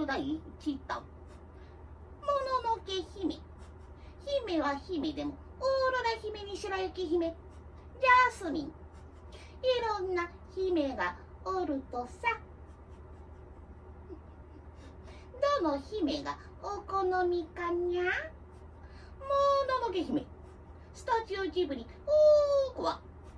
る第一弾。もののけ姫。姫は姫でも、オーロラ姫に白雪姫、ジャスミン。いろんな姫がおるとさ。どの姫がお好みかにゃ？もののけ姫。スタジオジブリ、多くは。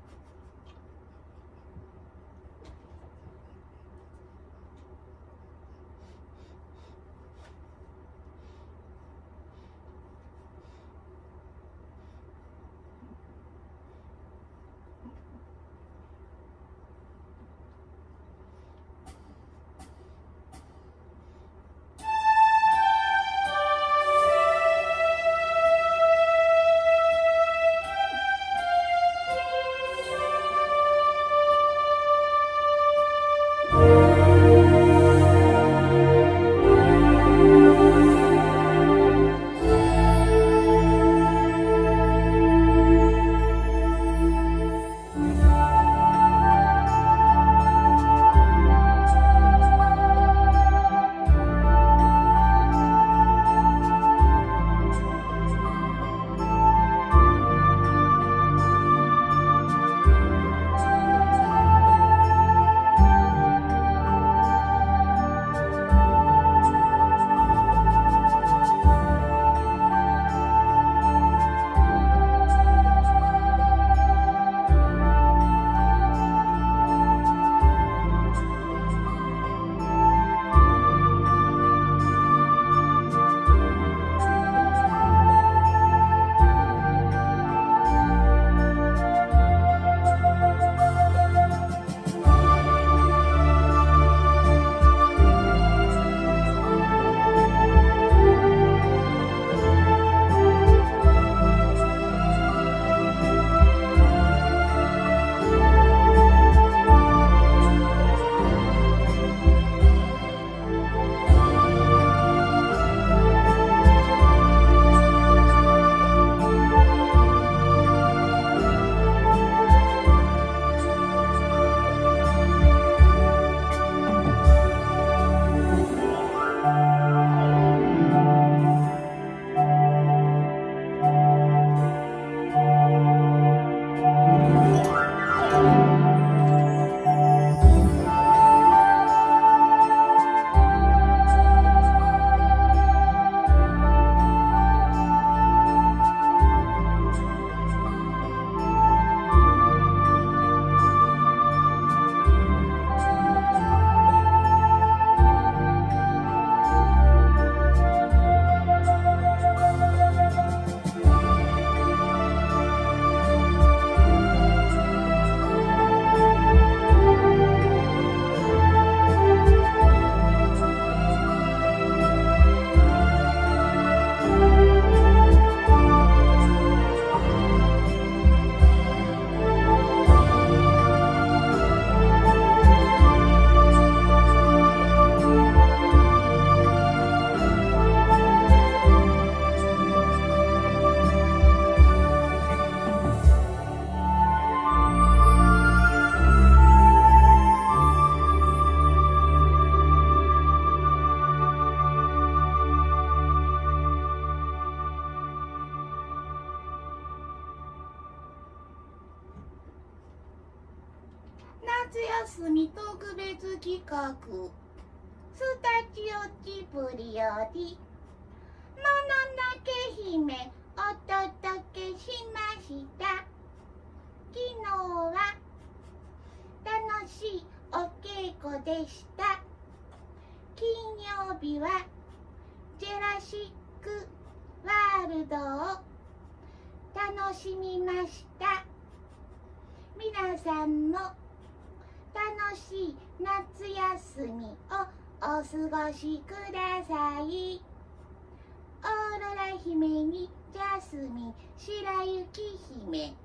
夏休み特別企画、スタジオジブリよりもののけ姫お届けしました。昨日は楽しいお稽古でした。金曜日はジェラシックワールドを楽しみました。皆さんも楽しい夏休みをお過ごしください。オーロラ姫にジャスミン、白雪姫。